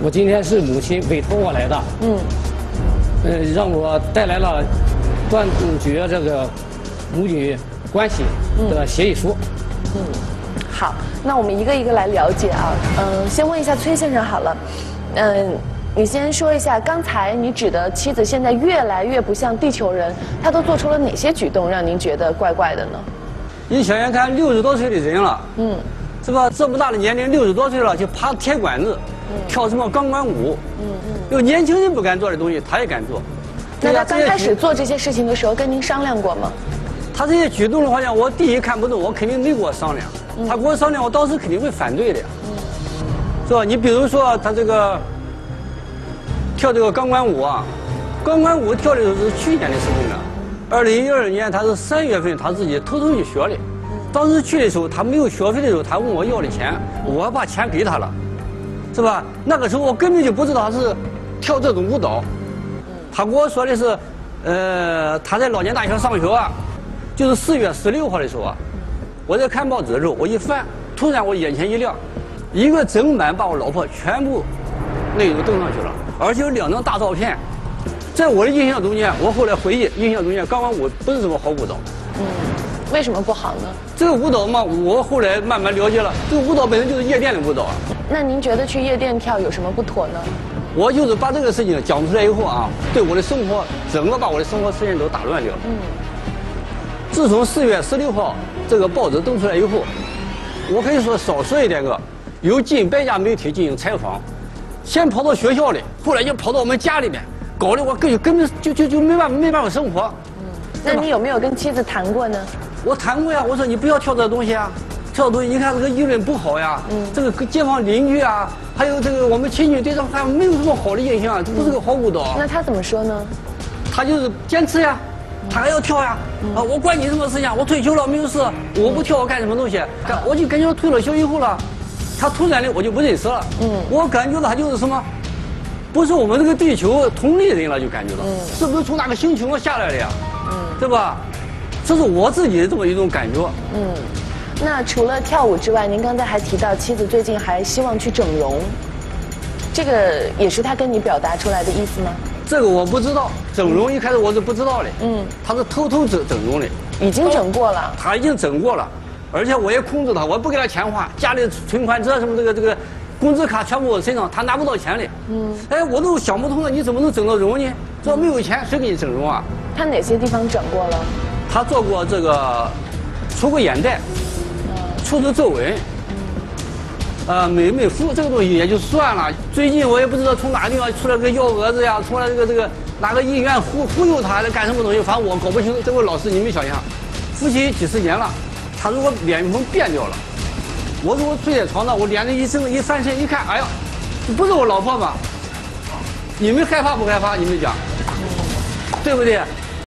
我今天是母亲委托我来的，让我带来了断绝这个母女关系的协议书。 好，那我们一个一个来了解啊。先问一下崔先生好了，你先说一下，刚才你指的妻子现在越来越不像地球人，她都做出了哪些举动让您觉得怪怪的呢？ 你想想看，60多岁的人了，是吧？这么大的年龄，60多岁了就爬铁管子，跳什么钢管舞，有年轻人不敢做的东西，他也敢做。 那他刚开始做这些事情的时候，跟您商量过吗？ 他这些举动的话呢，我第一看不懂，我肯定没跟我商量。他跟我商量，我当时肯定会反对的呀，是吧？你比如说他这个跳这个钢管舞啊，钢管舞跳的时候是去年的事情了。2012年他是3月份他自己偷偷去学的，当时去的时候他没有学费的时候，他问我要的钱，我把钱给他了，是吧？那个时候我根本就不知道他是跳这种舞蹈。他跟我说的是，他在老年大学上学啊，就是4月16号的时候啊，我在看报纸的时候，我一翻，突然我眼前一亮，一个整版把我老婆全部内容登上去了，而且有2张大照片。在我的印象中间，我后来回忆，印象中间钢管舞不是什么好舞蹈。 为什么不好呢？ 这个舞蹈嘛，我后来慢慢了解了，这个舞蹈本身就是夜店的舞蹈啊。 那您觉得去夜店跳有什么不妥呢？ 我就是把这个事情讲出来以后啊，对我的生活整个把我的生活时间都打乱掉了。自从4月16号这个报纸登出来以后，我可以说少说一点个，有近100家媒体进行采访，先跑到学校里，后来就跑到我们家里面，搞得我根本就没办法生活。 那你有没有跟妻子谈过呢？ 我谈过呀，我说你不要跳这东西啊，跳这东西你看这个议论不好呀，这个街坊邻居啊，还有这个我们亲戚对这还没有什么好的印象，这不是个好舞蹈。 那他怎么说呢？ 他就是坚持呀，他还要跳呀。我管你什么事情，我退休了没有事，我不跳我干什么东西？我就感觉退了休以后了，他突然的我就不认识了。我感觉到他就是什么，不是我们这个地球同类人了，就感觉到，是不是从哪个星球上下来的呀？对吧？这是我自己的这么一种感觉。 那除了跳舞之外，您刚才还提到妻子最近还希望去整容，这个也是他跟你表达出来的意思吗？ 这个我不知道，整容一开始我是不知道的。他是偷偷整容的。 已经整过了。 他已经整过了，而且我也控制他，我不给他钱花，家里存款折什么这个工资卡全部我身上，他拿不到钱的。哎，我都想不通了，你怎么能整到容呢？说没有钱谁给你整容啊？ 他哪些地方整过了？ 他做过这个，除过眼袋，除了皱纹，美肤这个东西也就算了。最近我也不知道从哪个地方出来个幺蛾子呀，出来这个哪个医院忽悠他，干什么东西？反正我搞不清。这位老师你没想象，夫妻几十年了，他如果脸皮变掉了，我如果睡在床上，我脸一翻身一看，哎呀，这不是我老婆吗？你们害怕不害怕？你们讲，对不对？